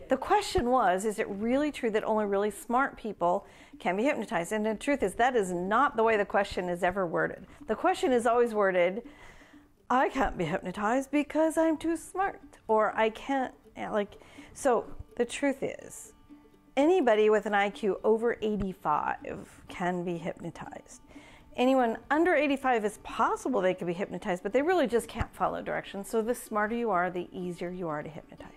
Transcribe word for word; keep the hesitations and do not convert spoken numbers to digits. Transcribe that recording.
The question was, is it really true that only really smart people can be hypnotized? And the truth is, that is not the way the question is ever worded. The question is always worded, I can't be hypnotized because I'm too smart, or I can't, like, so the truth is, anybody with an I Q over eighty-five can be hypnotized. Anyone under eighty-five, is possible they could be hypnotized, but they really just can't follow directions. So the smarter you are, the easier you are to hypnotize.